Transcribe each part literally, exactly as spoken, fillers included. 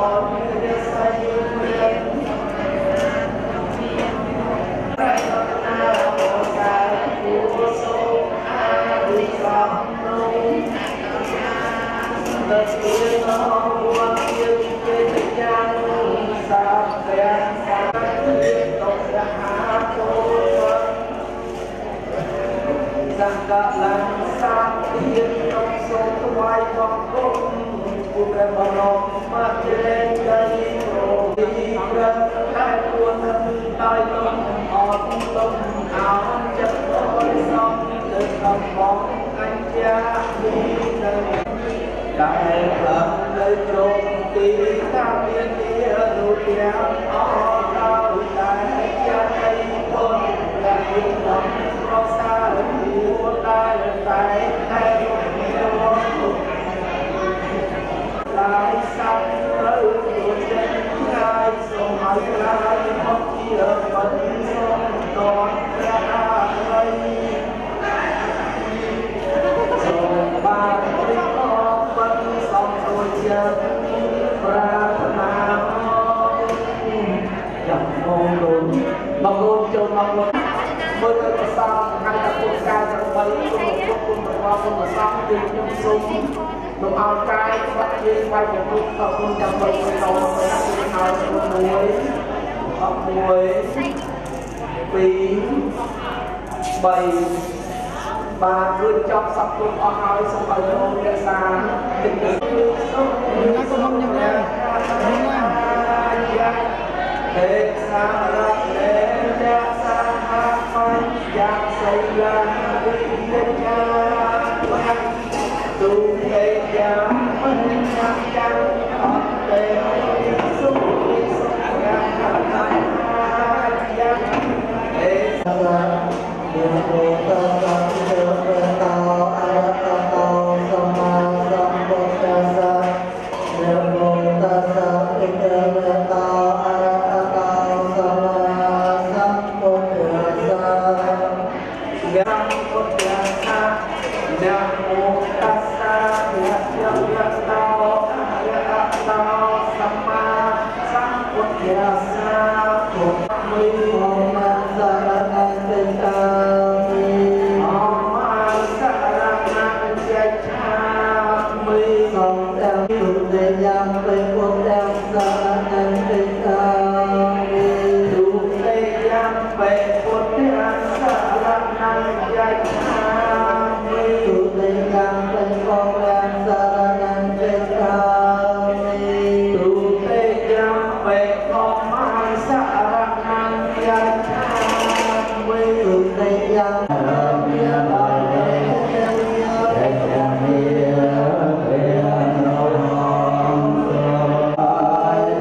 Hãy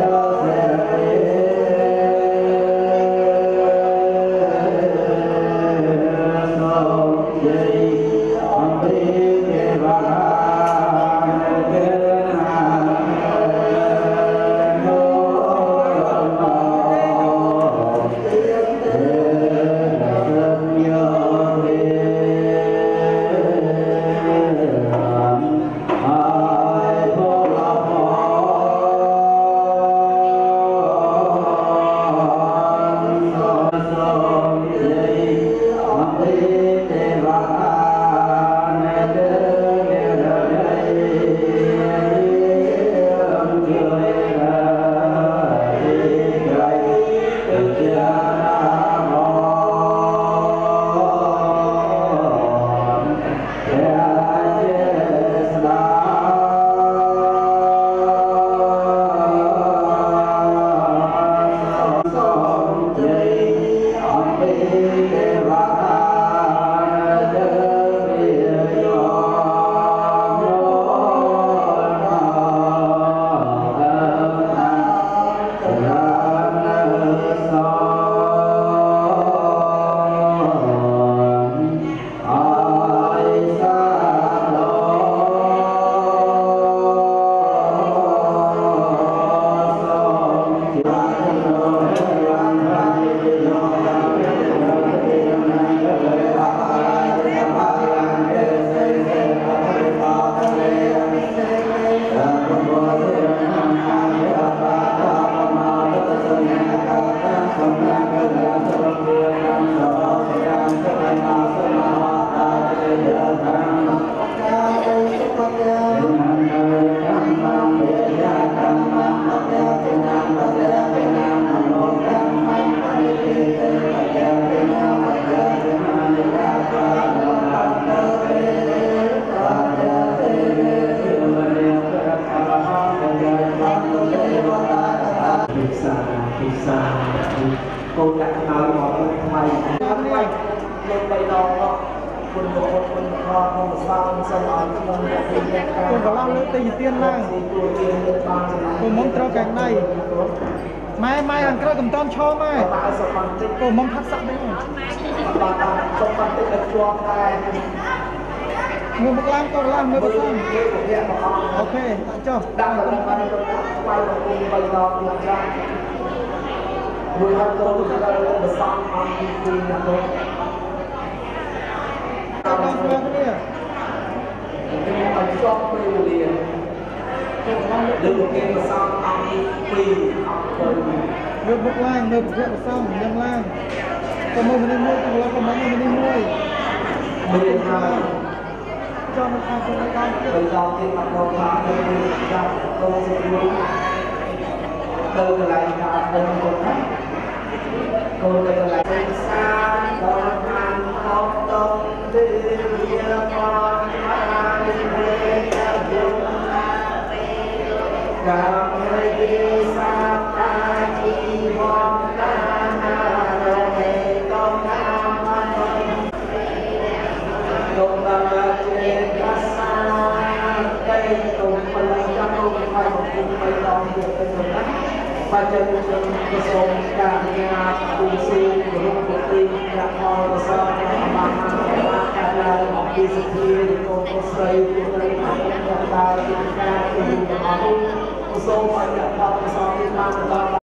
ពិសាពិសាកូនដាក់ខ្នើយមកថ្មីថ្មីលោកបីដងគុណគុណគុណខគុណសាមសូមឲ្យខ្ញុំអ្នកពីអ្នកការគុណកន្លងលើកទៅជាទៀនឡើងគុំមុំត្រូវកែងដៃម៉ែម៉ែខាងក្រៅកំតន់ឈរម៉ែគុំមុំផាត់សាក់វិញបាទសុំបន្តិចឲ្យជាប់ដែរមើលមកឡើងទៅឡើងមើលទៅអូខេចុះដាក់ទៅបានទៅស្វ័យរបស់គុំបីដងទៀតចាមួយហើយទៅទៅដល់បសំអង្គទីពីរណាទៅដល់ស្មាននេះខ្ញុំឲ្យជាប់ពេលវេលាលើកគេបសំអង្គទីពីរអង្គទៅមើលមុខឡើងមើលប្រភពបសំយ៉ាងឡើងទៅមើលនេះមួយទៅឡើងទៅមើលនេះមួយមើលហើយចូលមកខាងទៅដល់ទៀតទៅដល់ទៀតមកដល់ខាងទៅចាប់ទៅស្រួលទៅកន្លែងការទៅទៅណាកូនទៅកន្លែងផ្សារដល់ខាងអត់ទៅទីវាមកបានទេកាមេវិសាតាជីវនតានារហេតុនាមតុងដល់ជាកាសាតេតុងពលចាំទៅផ្នែកของគុំបីដងទៀតទៅណាបាច់ទៅជើងប្រសងការញាគុំស៊ីរូបពុទ្ធិញាផលរស័ក្តិបានការឡើងអំពីសទ្ធាកូនប្រុសស្រីពុទ្ធិអ្នកដើរជាការគឺទាំងអស់នោះសូមឲ្យអ្នកផលប្រសងទីបានដល់